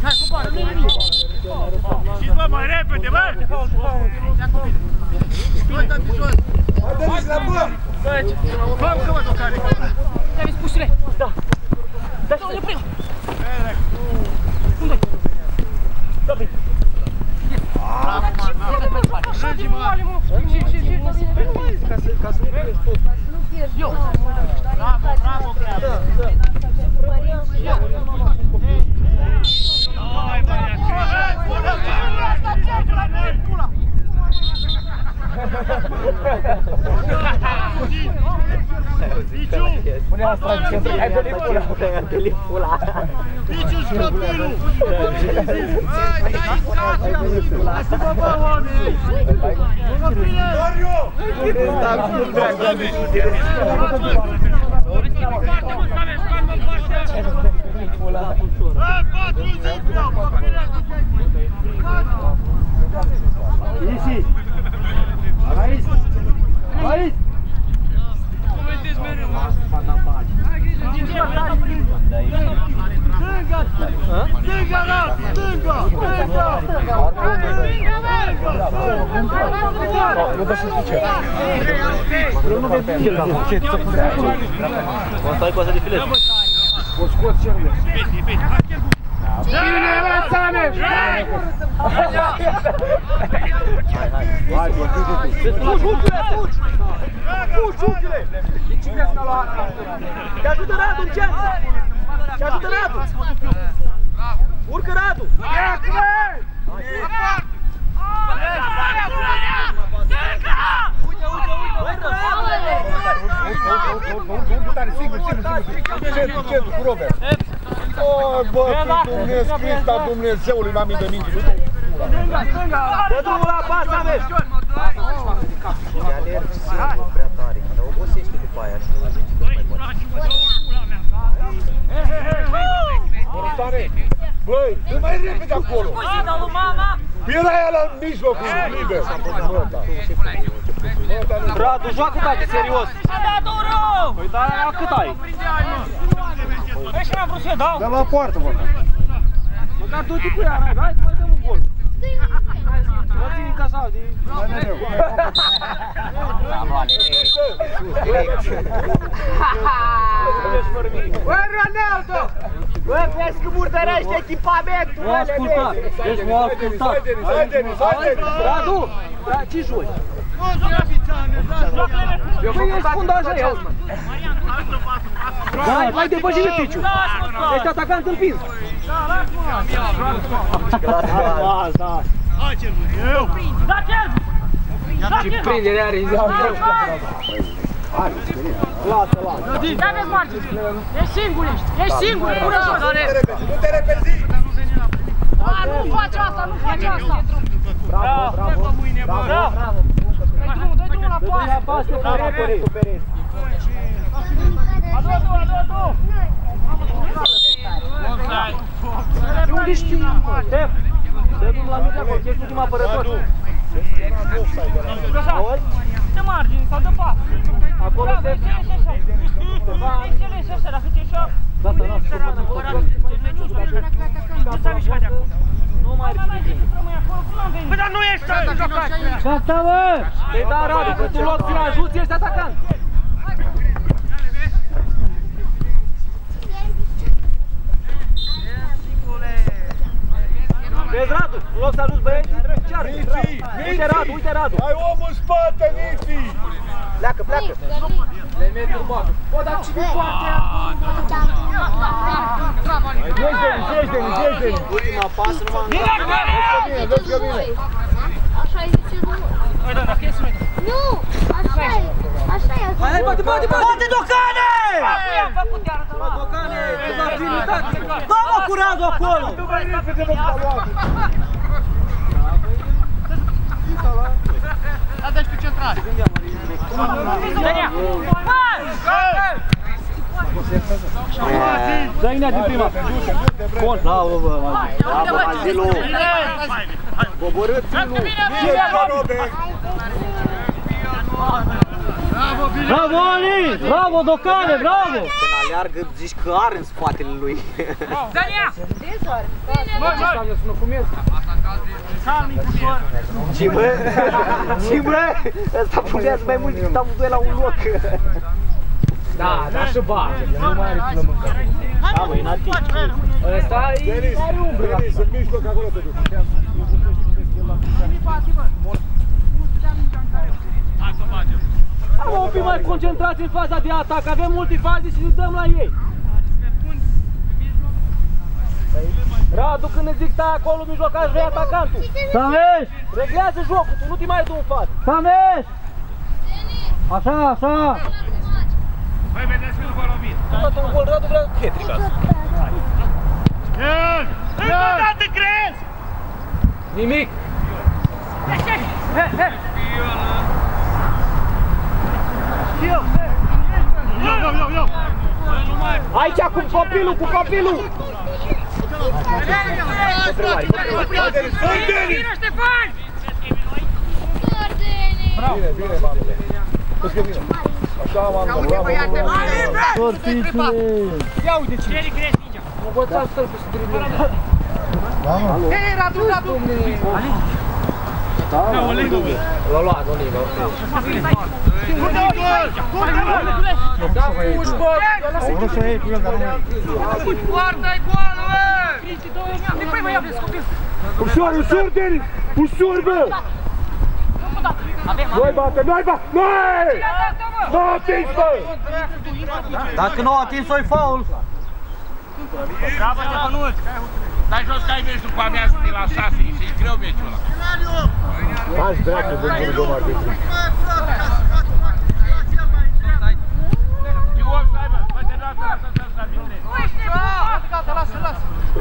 Hai, coboară, nu-i nimic! Ieșiți, bă, mai repede, bă! Hai, dă-mi jos! Hai, Denis, la bă! Făm că mă tocare! Te-ai vis pușile? Da! Da, și de prima! Un, doi! Da, bine! Bravo, man! Rângi, mă! Ca să nu pierzi tot! Eu! Bravo, bravo, bravo! Da, hai, Maria! Pune asta în centru, hai pe pula! Hai pe pula! Piciu-și copilul! Lasă-mă, bă, oameni! Doriu! Ieși! Aici! Aici! Comentezi mereu, mă! Stânga! Stânga, Radu! Stânga! Stânga! Eu dă să-ți ce? Eu nu văd el, dar ce ți-a pus de acolo? O stai cu asta de filet. O scot cerul. Bine, lăsa-ne! Hai, bă, fugi! Fugi, fugi! Cine sta la Ana? Te ajută Radu, încet! Te ajută Radu! Urcă Radu! Urcă tare, sigur, centru, cu Robert! O, bă, Dumnezeu, Crista Dumnezeului, m-am de mingi! Stânga, stânga! Dă drumul la pas, aveți! Și alergi singur prea tare, dar obosește după aia și nu zici că mai poate. Mortane! Băi, dă mai repede acolo! Era aia la mijlocul, liber! Radu, joacă, tati, serios! Păi da, cât ai? Păi și n-am vrut să dau! Dă la poartă, mă! Măcar du-te cu ea, hai, mai dăm un gol! Mă ține ca așa, de... Băi, Ronaldo! Bă, vezi că murdărește echipamentul! M-a ascultat! Deci m-a ascultat! Hai, Denis! Radu! Ce joci? Eu vă ești fundaja, ia uzi, mă! Da, mai depășit de Piciu! Ești atacant împins! Da! Hai, cel bun! Eu! Da, cel! Ce prindere are, lasă! Da, vezi, Marcin! Ești singur, ești singur! Nu te repezi! Nu faci asta, nu faci asta! Bravo! Bravo! Dă-i drumul la pasă! Adu! De unde știi? Stef! Dă drumul la mine acolo, ești ultim apărător! De margine sau de pas? Acolo, Stef! Înțelegi așa, dacă ți-e așa... Lasă, Nu s-a mișcat de acolo. nu mai ridici! Păi, dar nu ești să jocați! Gata, mă! Păi da, Radu, că tu loc să-i ajuți, ești atacant! Vezi, Radu, în loc să ajuți băieții, ceară! Uite Radu, uite Radu! Ai omul în spate, Nifi! Pleacă! Le mergi în bată! O, dar cine poate? Ești Denis! Ultima pasă numai în cap. Vezi că vine! Așa e zice nu. Hai, da, dacă e să Nu! Așa e! Așa e! Hai, bate! Bate, Docane! Nu i-am făcut chiar atât la... Docane, tu v-a primitat! Dă-mă cu Radu acolo! Tu mai repede, mă, paloare! Da, dă-și pe central! Dă-i-a! Dă-i nea din prima! Bravo, bă! Bravo, Anzilu! Coborâți-l! Bine, Robe! Bravo, Ali! Bravo, Docane, bravo! Când aleargă, zici că are în spatele lui. Dania! Și bă, ăsta punează mai mult decât amândoi la un loc. Da, dar și bate, nu mai are până mâncare. Da, mă, e nativ. Ăsta are umbră. Denis, în mijloc, acolo te duci. Am un pic mai concentrați în faza de atac, avem multe faze și le dăm la ei. Radu, când îți zic stai acolo, mijlocaș, vei atacantul. Sameș! Reglează jocul, tu nu te mai du în față. Sameș! Așa, așa! Mai vedeți că nu v-a lovit. Tot un gol, Radu vrea hat-trick asta. Iar! Încă o dată crezi! Nimic! Eu! Aici cu copilul, cu copilul! Bine, Ștefan! Bine, bine, mamele. Vezi că vine. Așa, mamele, bravo, bravo. Sortițule! Ia uite ce! Ceri crezi mingea! Mă bățați stălpul și driblează. Hei, Radu! L-a luat Oliva, ok. Da, puși, bă! Au vrut să iei cu el, dar nu iei. Poartă-i boală, bă! Ușor, Denis! Ușor, bă! Nu-i bate, nu-i bate! Nu-i! Nu-a atins, bă! Dacă nu a atins, o-i faul. Bravo, Ștefănuț! Dai jos că ai meci după amiază de la 6 și e greu meciul ăla. Hai, dracu, de bună domnul arbitru. Și om să aibă, bă, de dată, lasă-l să arbitre. Gata, lasă.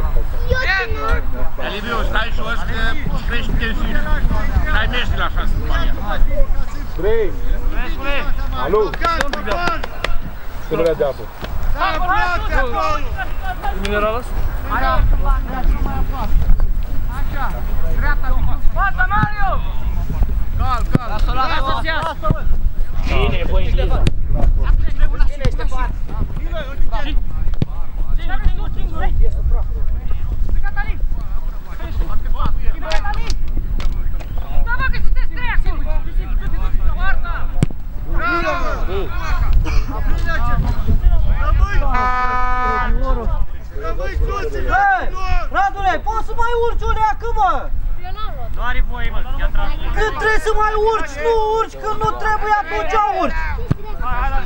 Eliviu, stai jos că crești tensiune. Ai meci de la 6 după amiază. 3. Spune! Alu! Să nu vrea de apă. Mineral ăsta? Așa, dreapta, Fața, Mario! cal. Lasă-ți iasă! Bine, băi, Liza! Bine, Ștefan! Singur! Cătălin! Cătălin! Da, bă, că sunteți trei acolo! Poarta! Radule, poți să mai urci o leacă, mă? Nu are voie, mă, i-a tras. Când trebuie să mai urci, nu urci, când nu trebuie, atunci urci. Hai la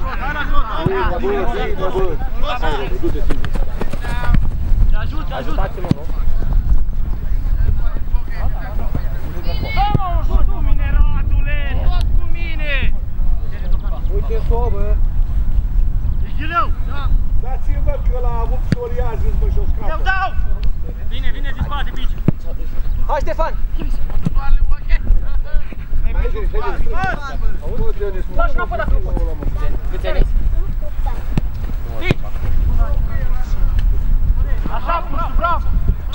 jos! Du-te singur. Ajutați-mă, nu? Tot cu mine, Radule! Tot cu mine! Uite sobă. Ghileu! Dați-mă că l-a avut psoriază, mă, și-o scapă. Eu dau! Bine, din spate, bici! Hai, Ștefan! Hai, Denis, Lași înapoi dacă nu poți. Cât Denis? Așa, puști, bravo!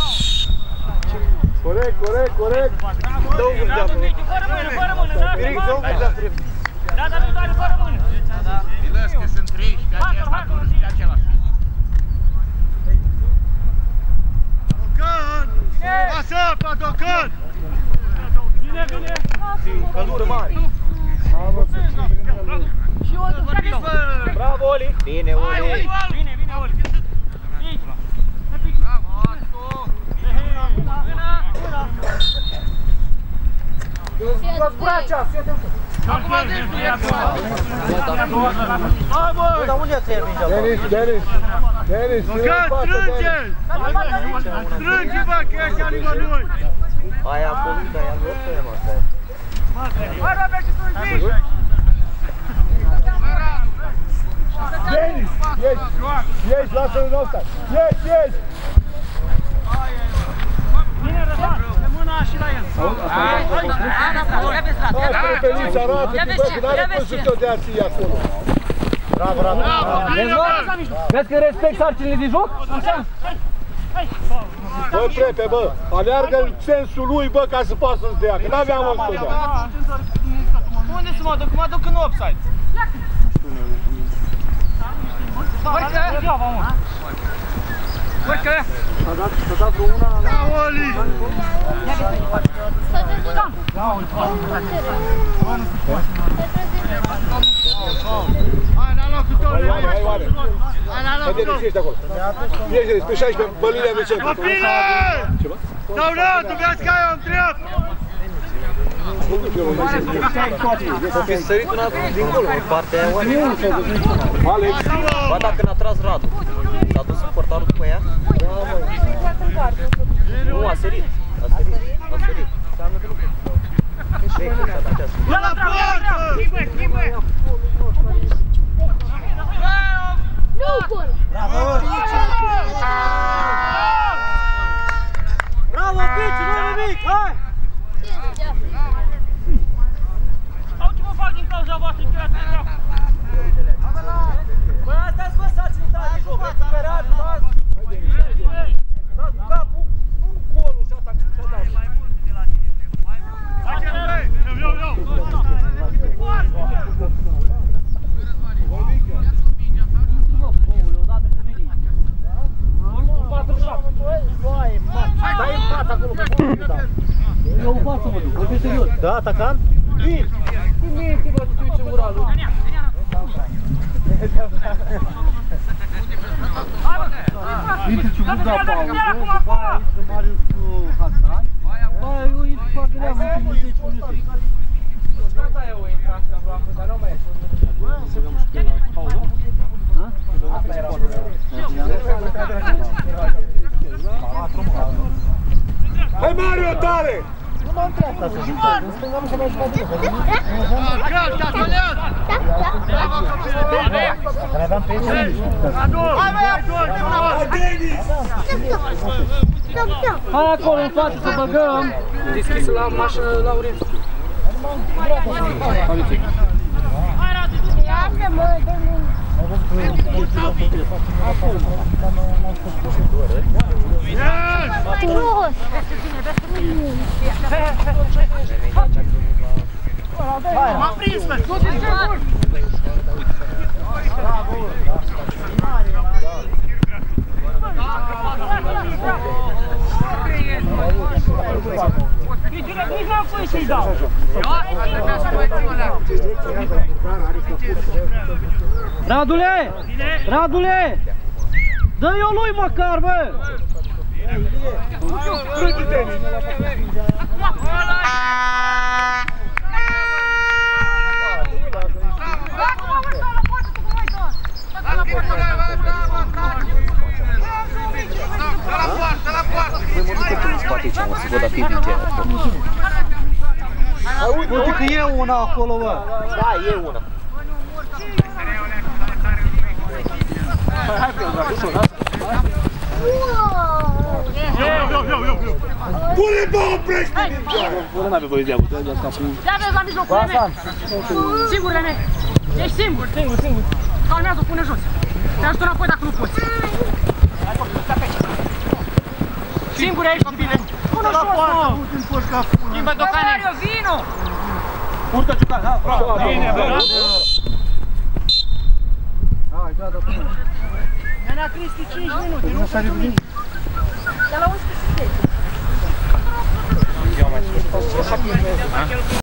Corect! Dă-o un deapă! Fără mână, da? Miric, dă-o un deapă! Da, dar nu doare fără mână! Îi lăs că sunt 3 și ca de asta toți de același. Docan! Lasă, pa, Docan! Vine! Căldură mare! Și eu îți fac bă! Bravo, Oli! Bine, Oli! Vine, Oli! Bravo, Astu! Să-ți bracea, fii-te uite! Acum deci, hai, bă! Dar unde a trăit mingea? Denis, Docan, strânge-l! Strânge-vă, că e așa nimănui! Aia acolo, dar i-am luat pe ea, asta e. Hai, bă, mergi tu în zi! Denis, ieși, lasă-l ăsta! Ieși! Bine, Răzvan, pe mâna și la el! Asta e Felice, arată, că n-are cum să te-o dea ție acolo. Bravo! Vezi că respect sarcinile de joc? Așa? Bă, Prepe, bă, aleargă în sensul lui, bă, ca să poată să-ți dea, că n-aveam o să-ți dea. Unde să mă duc? Mă duc în offside. S-a dat vreo una la... Oli! Hai la locul tău! Hai, oare! Hai la locul tău! Ești acolo! Ești pe 16, bălile de centru! Copile! Dau tu vezi că ai un treap! S-a fi sărit una dincolo, în partea aia oare? Alex! Ba da, când a tras Radu. S-a dus portarul după ea? Nu, a sărit. A sărit. Ia la poartă! Nu gol! Bravo, Pici, nu nimic, hai! Au ce mă fac din cauza voastră, chiar ați treabă? Băi, asta-ți văsați în tare de joc, vă superați, dați! Dați cu capul, nu golul și atac și dați! Dai în fața acolo, pe bun, da. Eu în față mă duc, vorbesc serios. Da, atacant? Bine! Cum e că vă duci în gura lui? Intră ce vând la pauză, după aia intră Marius cu Hasan. După aia eu intru foarte leam, ultimul 10 minute. Gata eu intru asta, dar nu mai e. Să găm și pe la pauză? Ha? Hai Mario, tare! Nu m-am întrebat asta să jucăm, în stânga nu se mai juca bine. Acral, casolean! Bravo, copile! Dacă ne aveam pe ei, Hai, mai hai, Denis! hai acolo în față să băgăm. Deschisă la mașină, Laurențiu. Iată-mă, de mult. Frumos! M-am prins, mă! Du-te singur! Nici n-am voie să-i dau. Radule! Radule! Dă-i-o lui măcar, bă! Voi mă duc în spate aici, mă, să văd dacă e din ce. Uite că e una acolo, bă! Da, e una. Pune două prește din joară! Bă, n-avea voie de avută, de asta cu... Ia vezi la mijlocul, Rene! Singur, Rene! Ești singur! Singur! Calmează-o, pune jos! Te ajută înapoi dacă nu poți! Singur aici, copile! Pune jos, mă! Schimbă Docane! Mario, vino! Urcă jucat, ha, bravo! Bine, bă! Hai, gata, pune! Nenea Cristi, 5 minute, nu s-a revenit! De la 11 și 10!